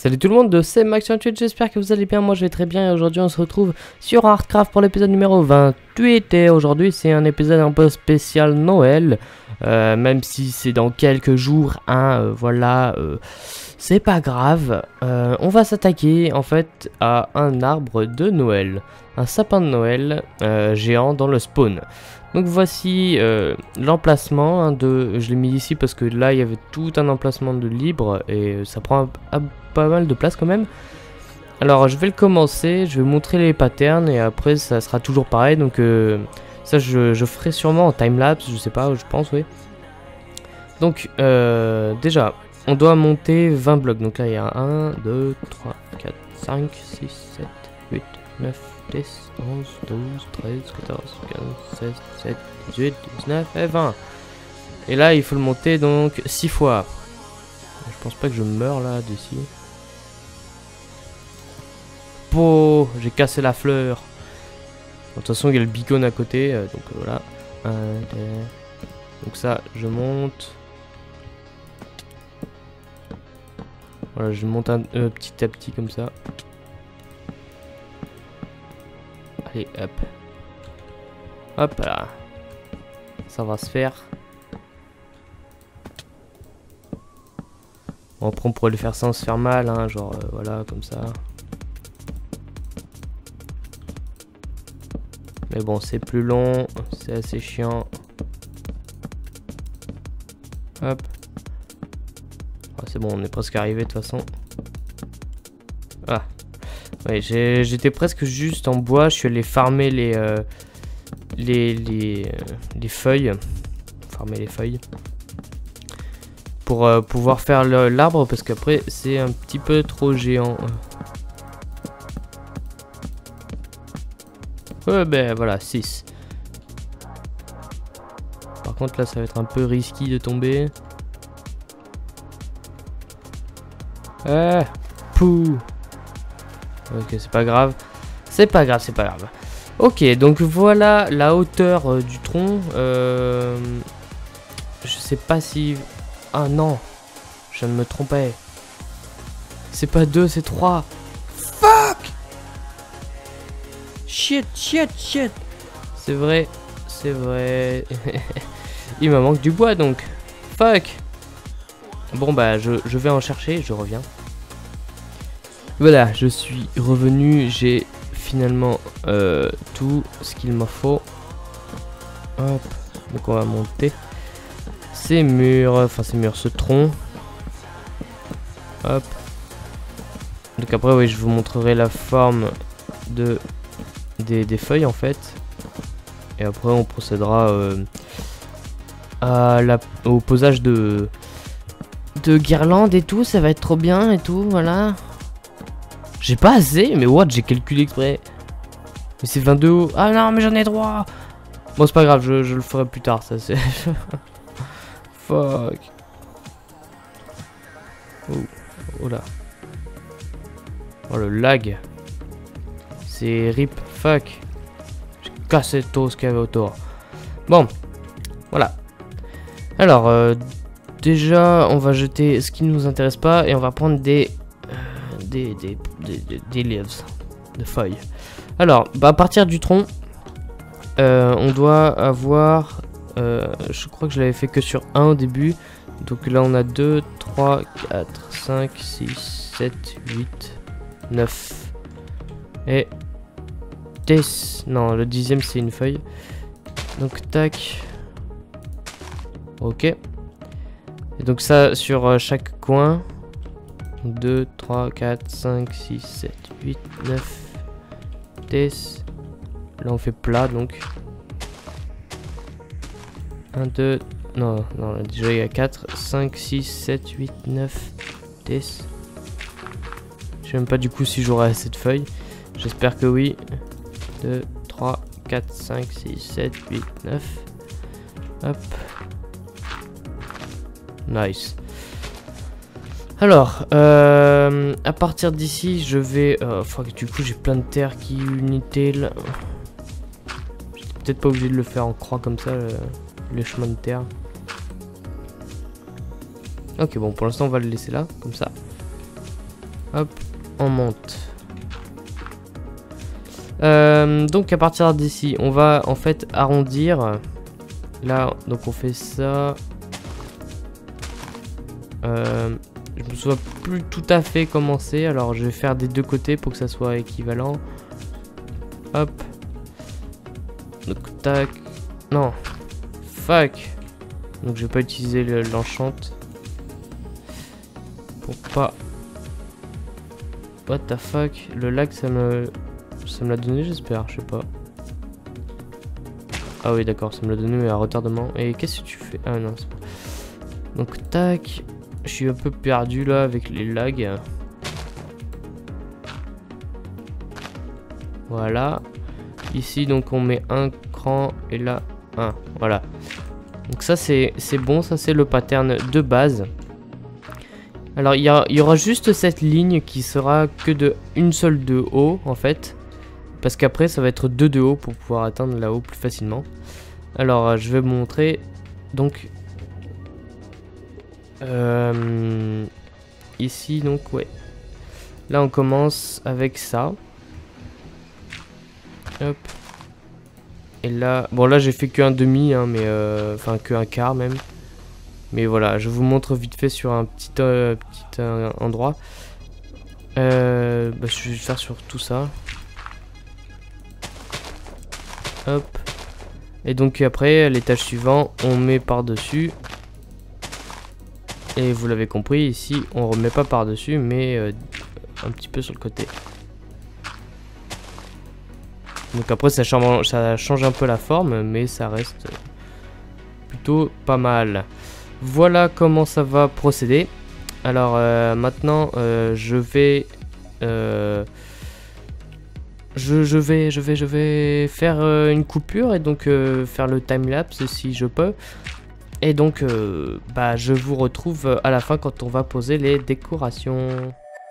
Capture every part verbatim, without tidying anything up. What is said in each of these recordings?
Salut tout le monde, c'est Max vingt-huit, j'espère que vous allez bien, moi je vais très bien et aujourd'hui on se retrouve sur Hardcraft pour l'épisode numéro vingt-huit et aujourd'hui c'est un épisode un peu spécial Noël, euh, même si c'est dans quelques jours, hein, euh, voilà, euh, c'est pas grave, euh, on va s'attaquer en fait à un arbre de Noël, un sapin de Noël euh, géant dans le spawn. Donc voici euh, l'emplacement, hein, de, je l'ai mis ici parce que là il y avait tout un emplacement de libre et ça prend un, un, pas mal de place quand même. Alors je vais le commencer, je vais vous montrer les patterns et après ça sera toujours pareil. Donc euh, ça je, je ferai sûrement en timelapse, je sais pas, je pense, oui. Donc euh, déjà on doit monter vingt blocs, donc là il y a un, deux, trois, quatre, cinq, six, sept, huit, neuf, dix, onze, douze, treize, quatorze, quinze, seize, dix-sept, dix-huit, dix-neuf et vingt. Et là, il faut le monter donc six fois. Je pense pas que je meurs là d'ici. Oh, j'ai cassé la fleur. De toute façon, il y a le beacon à côté, euh, donc euh, voilà. Un, deux. Donc ça, je monte. Voilà, je monte un, euh, petit à petit comme ça. Allez, hop. Hop là. Ça va se faire. Bon, après on pourrait le faire sans se faire mal, hein, genre euh, voilà, comme ça. Mais bon, c'est plus long, c'est assez chiant. Hop. Oh, c'est bon, on est presque arrivé de toute façon. Ah. Ouais, j'étais presque juste en bois, je suis allé farmer les, euh, les, les, euh, les feuilles. Farmer les feuilles. Pour euh, pouvoir faire l'arbre, parce qu'après c'est un petit peu trop géant. Ouais, ben voilà, six. Par contre là ça va être un peu risqué de tomber. Ah, pouh. Ok, c'est pas grave. C'est pas grave, c'est pas grave. Ok, donc voilà la hauteur euh, du tronc. Euh, je sais pas si... Ah non, je viens de me tromper. C'est pas deux, c'est trois. Fuck! Shit, shit, shit. C'est vrai, c'est vrai. Il me manque du bois donc. Fuck. Bon bah, je, je vais en chercher, je reviens. Voilà, je suis revenu, j'ai finalement euh, tout ce qu'il me faut. Hop, donc on va monter ces murs, enfin ces murs, ce tronc. Hop. Donc après, oui, je vous montrerai la forme de des, des feuilles en fait. Et après, on procédera euh, à la, au posage de de guirlandes et tout. Ça va être trop bien et tout, voilà. J'ai pas assez, mais what, j'ai calculé exprès. Mais c'est vingt-deux hauts. Ah non, mais j'en ai droit. Bon, c'est pas grave, je, je le ferai plus tard, ça c'est... Fuck. Oh, oh là. Oh le lag. C'est rip, fuck. J'ai cassé tout ce qu'il y avait autour. Bon, voilà. Alors, euh, déjà, on va jeter ce qui ne nous intéresse pas et on va prendre des... Des, des, des, des, des leaves, de feuilles. Alors, bah, à partir du tronc, euh, on doit avoir, euh, je crois que je l'avais fait que sur un au début. Donc là, on a deux, trois, quatre, cinq, six, sept, huit, neuf. Et dix. Non, le dixième, c'est une feuille. Donc, tac. Ok. Et donc ça, sur euh, chaque coin. deux, trois, quatre, cinq, six, sept, huit, neuf, dix. Là on fait plat donc. un, deux, non, non, déjà il y a quatre, cinq, six, sept, huit, neuf, dix. Je sais même pas du coup si j'aurai assez de feuilles. J'espère que oui. deux, trois, quatre, cinq, six, sept, huit, neuf. Hop. Nice. Alors, euh, à partir d'ici, je vais... Euh, enfin, du coup, j'ai plein de terre qui unité là. J'étais peut-être pas obligé de le faire en croix comme ça, le, le chemin de terre. Ok, bon, pour l'instant, on va le laisser là, comme ça. Hop, on monte. Euh, donc à partir d'ici, on va en fait arrondir. Là, donc on fait ça. Euh, je me souviens plus tout à fait comment c'est. Alors je vais faire des deux côtés pour que ça soit équivalent. Hop. Donc tac. Non. Fuck. Donc je vais pas utiliser l'enchant. Pour pas. What the fuck. Le lag ça me. Ça me l'a donné, j'espère, je sais pas. Ah oui, d'accord, ça me l'a donné, mais à retardement. Et qu'est-ce que tu fais? Ah non, c'est pas. Donc, tac. Je suis un peu perdu là avec les lags. Voilà. Ici, donc, on met un cran et là, un. Voilà. Donc, ça, c'est bon. Ça, c'est le pattern de base. Alors, il y, y aura juste cette ligne qui sera que de une seule de haut, en fait. Parce qu'après, ça va être deux de haut pour pouvoir atteindre là-haut plus facilement. Alors, je vais vous montrer. Donc, euh, ici, donc, ouais. Là, on commence avec ça. Hop. Et là, bon, là, j'ai fait qu'un demi, hein, mais euh, enfin, qu'un quart même. Mais voilà, je vous montre vite fait sur un petit, euh, petit euh, endroit. Euh, bah, je vais faire sur tout ça. Hop. Et donc après, l'étage suivant, on met par-dessus. Et vous l'avez compris, ici, on remet pas par-dessus, mais euh, un petit peu sur le côté. Donc après, ça change, ça change un peu la forme, mais ça reste plutôt pas mal. Voilà comment ça va procéder. Alors euh, maintenant, euh, je vais... Euh, Je, je vais, je vais, je vais faire euh, une coupure et donc euh, faire le time-lapse si je peux. Et donc, euh, bah, je vous retrouve à la fin quand on va poser les décorations.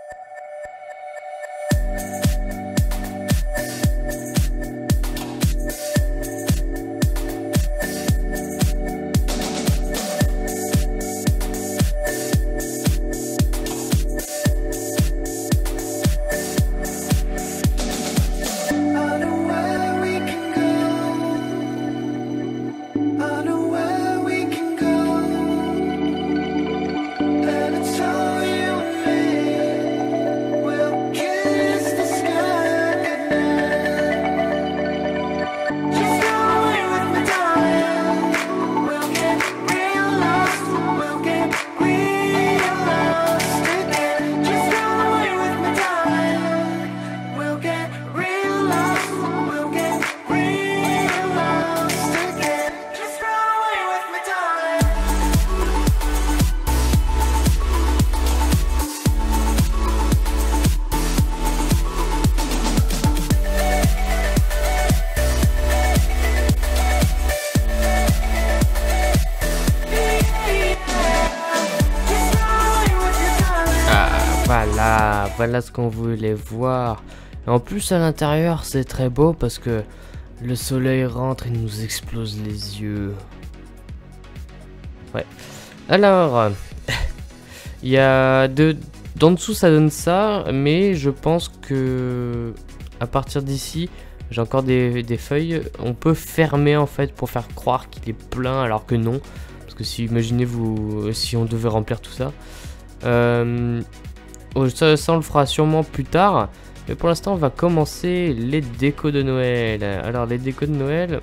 Voilà, voilà ce qu'on voulait voir. Et en plus à l'intérieur c'est très beau parce que le soleil rentre et nous explose les yeux. Ouais. Alors, il y a de... D'en dessous ça donne ça, mais je pense que à partir d'ici, j'ai encore des, des feuilles. On peut fermer en fait pour faire croire qu'il est plein alors que non. Parce que si, imaginez-vous, si on devait remplir tout ça. Euh, ça, ça on le fera sûrement plus tard. Mais pour l'instant on va commencer les décos de Noël. Alors les décos de Noël,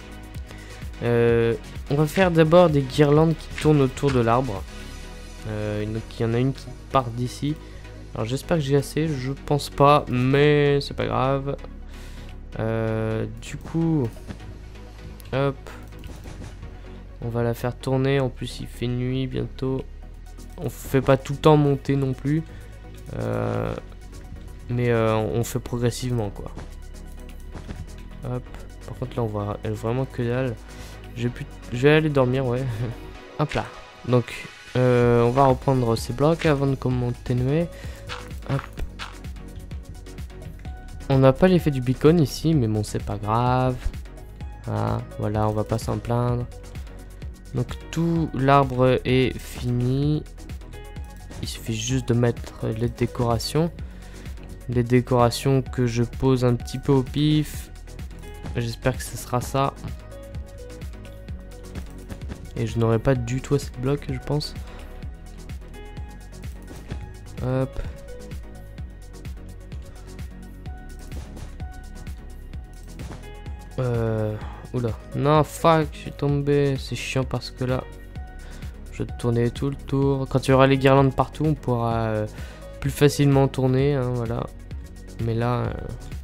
euh, on va faire d'abord des guirlandes qui tournent autour de l'arbre. Euh, donc il y en a une qui part d'ici. Alors j'espère que j'ai assez, je pense pas, mais c'est pas grave. Euh, du coup, hop, on va la faire tourner. En plus il fait nuit bientôt. On fait pas tout le temps monter non plus, euh, mais euh, on fait progressivement quoi. Hop. Par contre là on voit vraiment que dalle. Je vais aller dormir, ouais. Hop là. Donc euh, on va reprendre ces blocs avant de continuer. Hop. On n'a pas l'effet du beacon ici, mais bon c'est pas grave. Ah, voilà, on va pas s'en plaindre. Donc tout l'arbre est fini. il suffit juste de mettre les décorations. Les décorations que je pose un petit peu au pif. J'espère que ce sera ça. Et je n'aurai pas du tout assez de blocs, je pense. Hop. Euh... Oula. Non, fuck, je suis tombé. C'est chiant parce que là, je vais tourner tout le tour. Quand il y aura les guirlandes partout, on pourra euh, plus facilement tourner. Hein, voilà. Mais là... Euh...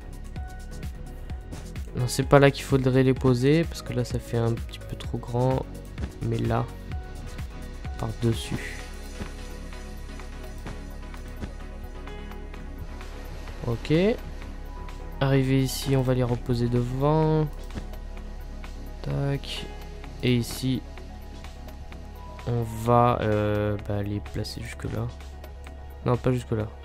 Non, c'est pas là qu'il faudrait les poser. Parce que là, ça fait un petit peu trop grand. Mais là, par-dessus. Ok. Arrivé ici, on va les reposer devant. Tac. Et ici, on va euh, bah, les placer jusque là. Non, pas jusque là.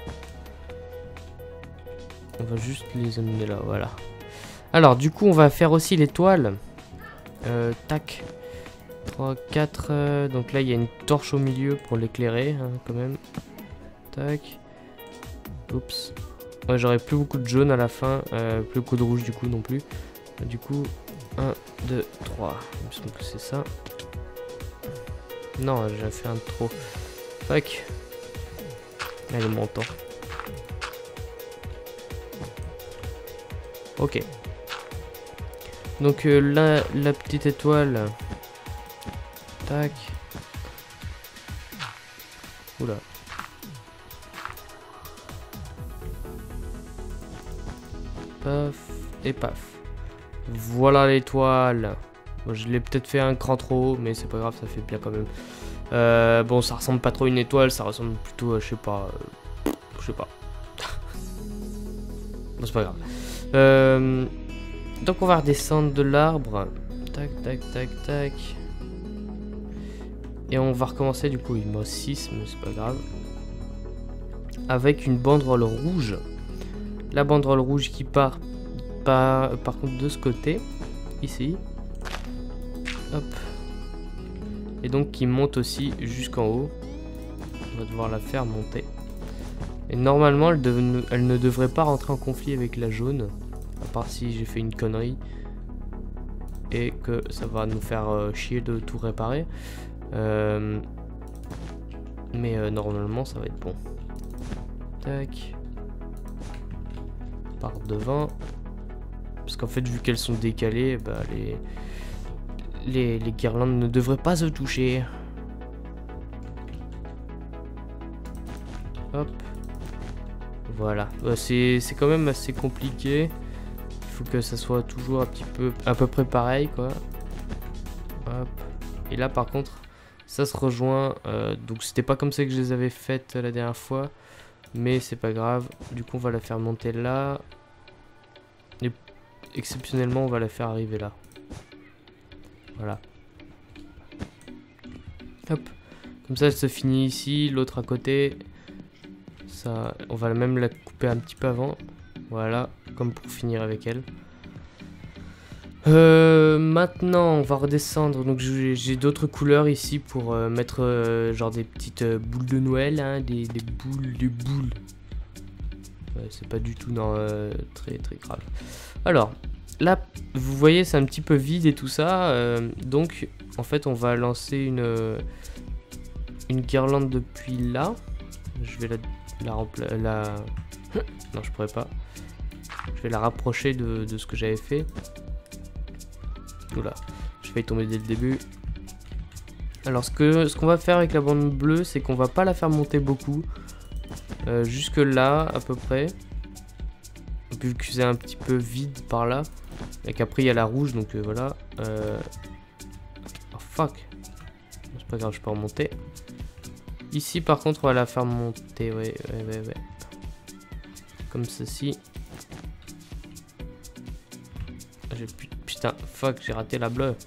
On va juste les amener là, voilà. Alors, du coup, on va faire aussi les toiles. Euh, tac. trois, quatre. Euh, donc là, il y a une torche au milieu pour l'éclairer, hein, quand même. Tac. Oups. Ouais, j'aurai plus beaucoup de jaune à la fin. Euh, plus beaucoup de rouge, du coup, non plus. Du coup, un, deux, trois. Il me semble que c'est ça. Non, j'ai fait un de trop. Fuck. Allez, mon temps. Ok. Donc euh, là, la petite étoile. Tac. Oula. Paf. Et paf. Voilà l'étoile. Bon, je l'ai peut-être fait un cran trop haut, mais c'est pas grave, ça fait bien quand même. Euh, bon, ça ressemble pas trop à une étoile, ça ressemble plutôt à, je sais pas... Euh, je sais pas. Bon, c'est pas grave. Euh, donc on va redescendre de l'arbre. Tac, tac, tac, tac. Et on va recommencer, du coup, il me reste six, mais c'est pas grave. Avec une banderole rouge. La banderole rouge qui part par, par contre de ce côté. Ici. Hop. Et donc qui monte aussi jusqu'en haut. On va devoir la faire monter. Et normalement, elle, de, elle ne devrait pas rentrer en conflit avec la jaune. À part si j'ai fait une connerie. Et que ça va nous faire euh, chier de tout réparer. Euh, mais euh, normalement, ça va être bon. Tac. Par devant. Parce qu'en fait, vu qu'elles sont décalées, bah, les, les, les guirlandes ne devraient pas se toucher. Hop. Voilà. Bah, c'est quand même assez compliqué. Il faut que ça soit toujours un petit peu, à peu près pareil, quoi. Hop. Et là, par contre, ça se rejoint. Euh, donc, c'était pas comme ça que je les avais faites la dernière fois. Mais c'est pas grave. Du coup, on va la faire monter là. Et exceptionnellement, on va la faire arriver là. Voilà. Hop. Comme ça, elle se finit ici. L'autre à côté. Ça, on va même la couper un petit peu avant. Voilà. Comme pour finir avec elle. Euh, maintenant, on va redescendre. Donc, j'ai d'autres couleurs ici pour euh, mettre euh, genre des petites euh, boules de Noël. Hein, des, des boules, des boules. Ouais, c'est pas du tout non, euh, très très grave. Alors, là, vous voyez, c'est un petit peu vide et tout ça. Euh, donc, en fait, on va lancer une, euh, une guirlande depuis là. Je vais la, la remplacer. La... Non, je pourrais pas. Je vais la rapprocher de, de ce que j'avais fait. Oula, je vais tomber dès le début. Alors ce que ce qu'on va faire avec la bande bleue, c'est qu'on va pas la faire monter beaucoup. Euh, jusque là, à peu près. Vu que c'est un petit peu vide par là. Et qu'après il y a la rouge, donc euh, voilà. Euh... Oh fuck. C'est pas grave, je peux remonter. Ici par contre, on va la faire monter. Ouais, ouais, ouais, ouais. Comme ceci. J'ai plus... Putain, fuck, j'ai raté la bleue.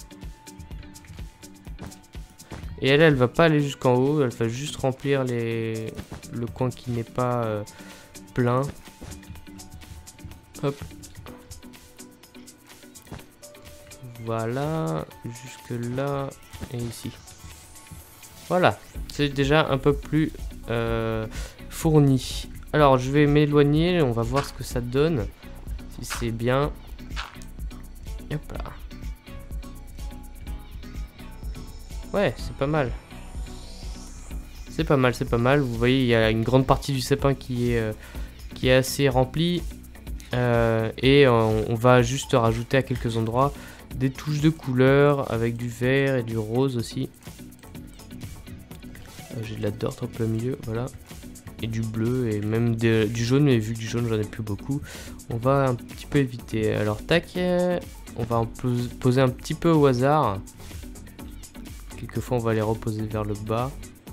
Et elle, elle va pas aller jusqu'en haut, elle va juste remplir les... le coin qui n'est pas euh, plein. Hop. Voilà, jusque là et ici. Voilà, c'est déjà un peu plus euh, fourni. Alors je vais m'éloigner, on va voir ce que ça donne. Si c'est bien. Hop là. Ouais, c'est pas mal. C'est pas mal, c'est pas mal. Vous voyez, il y a une grande partie du sapin qui est, euh, qui est assez remplie. Euh, et on, on va juste rajouter à quelques endroits des touches de couleur avec du vert et du rose aussi. Euh, J'ai de la dirt au plein milieu, voilà. Et du bleu et même de, du jaune, mais vu que du jaune j'en ai plus beaucoup, on va un petit peu éviter. Alors tac, on va en poser un petit peu au hasard. Quelquefois on va les reposer vers le bas.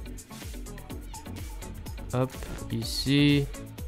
Hop, ici.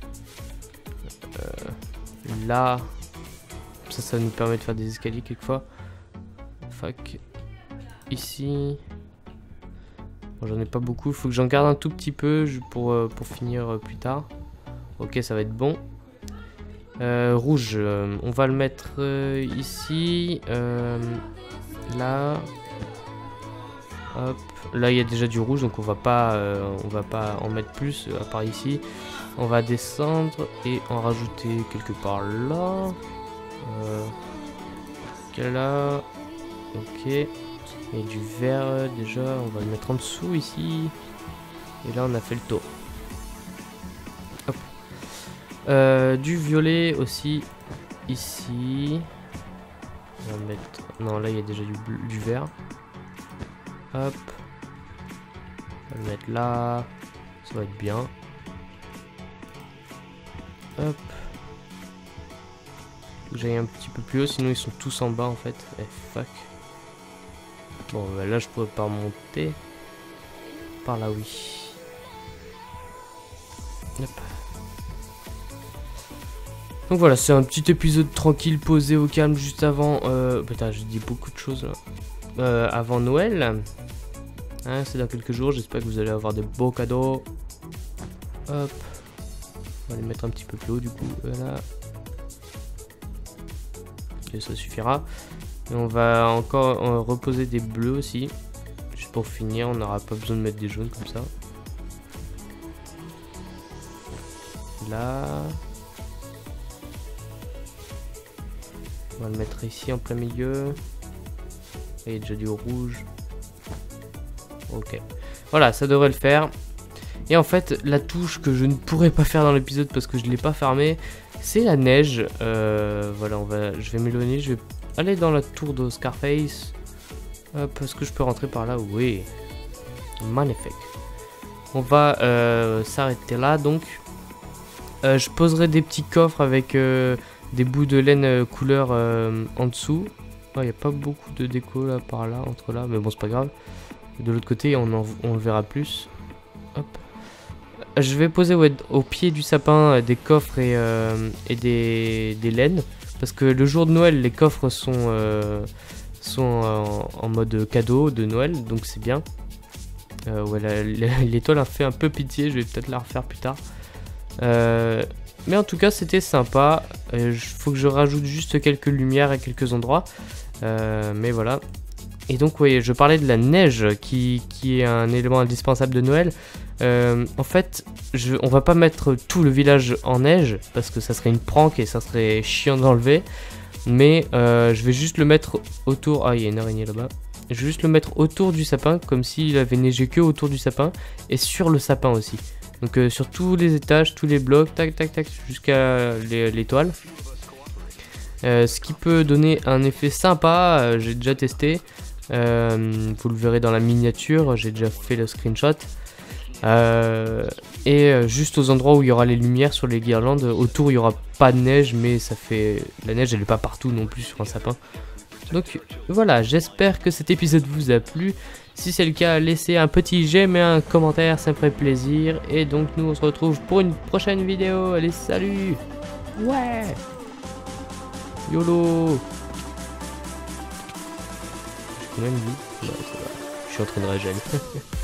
Euh, là. Ça, ça nous permet de faire des escaliers quelquefois. Fac. Ici. Bon, j'en ai pas beaucoup, il faut que j'en garde un tout petit peu pour, euh, pour finir euh, plus tard. Ok, ça va être bon. Euh, rouge, euh, on va le mettre euh, ici. Euh, là. Hop. Là, il y a déjà du rouge, donc on va pas, euh, on va pas en mettre plus, à part ici. On va descendre et en rajouter quelque part là. Euh, ok, là. Ok. Et du vert, déjà, on va le mettre en dessous ici. Et là, on a fait le tour. Hop. Euh, du violet aussi, ici. On va mettre... Non, là, il y a déjà du, bleu, du vert. Hop. On va le mettre là. Ça va être bien. Hop. Faut que j'aille un petit peu plus haut, sinon ils sont tous en bas en fait. Eh, fuck. Bon, bah là, je pourrais pas remonter. Par là, oui. Hop. Donc voilà, c'est un petit épisode tranquille, posé au calme, juste avant... Euh... Putain, j'ai dit beaucoup de choses là. Euh, avant Noël. Hein, c'est dans quelques jours, j'espère que vous allez avoir des beaux cadeaux. Hop. On va les mettre un petit peu plus haut du coup. Voilà. Et ça suffira. Et on va encore euh, reposer des bleus aussi. Juste pour finir, on n'aura pas besoin de mettre des jaunes comme ça. Là. On va le mettre ici en plein milieu. Et il y a déjà du rouge. Ok. Voilà, ça devrait le faire. Et en fait, la touche que je ne pourrais pas faire dans l'épisode parce que je ne l'ai pas fermée, c'est la neige. Euh, voilà, on va, je vais m'éloigner, je vais aller dans la tour de Scarface. Hop, est-ce que je peux rentrer par là? Oui. Magnifique. On va euh, s'arrêter là, donc. Euh, je poserai des petits coffres avec euh, des bouts de laine euh, couleur euh, en dessous. Il n'y a pas beaucoup de déco là, par là, entre là, mais bon, c'est pas grave. De l'autre côté, on, en, on le verra plus. Hop. Je vais poser ouais, au pied du sapin des coffres et, euh, et des, des laines. Parce que le jour de Noël, les coffres sont, euh, sont en, en mode cadeau de Noël. Donc c'est bien. Euh, ouais, l'étoile a fait un peu pitié. Je vais peut-être la refaire plus tard. Euh, mais en tout cas, c'était sympa. Il euh, faut que je rajoute juste quelques lumières à quelques endroits. Euh, mais voilà. Et donc, oui, je parlais de la neige qui, qui est un élément indispensable de Noël. Euh, en fait, je, on va pas mettre tout le village en neige parce que ça serait une prank et ça serait chiant d'enlever. Mais euh, je vais juste le mettre autour. Ah, il y a une araignée là-bas. Je vais juste le mettre autour du sapin comme s'il avait neigé que autour du sapin et sur le sapin aussi. Donc, euh, sur tous les étages, tous les blocs, tac, tac, tac, jusqu'à l'étoile. Euh, ce qui peut donner un effet sympa, euh, j'ai déjà testé. Euh, vous le verrez dans la miniature, j'ai déjà fait le screenshot. Euh, et euh, juste aux endroits où il y aura les lumières sur les guirlandes, autour il n'y aura pas de neige, mais ça fait... La neige elle n'est pas partout non plus sur un sapin. Donc voilà, j'espère que cet épisode vous a plu. Si c'est le cas, laissez un petit j'aime et un commentaire, ça me ferait plaisir. Et donc nous on se retrouve pour une prochaine vidéo. Allez, salut! Ouais! YOLO! J'ai combien de vie? Ouais, ça va. Je suis en train de régénérer.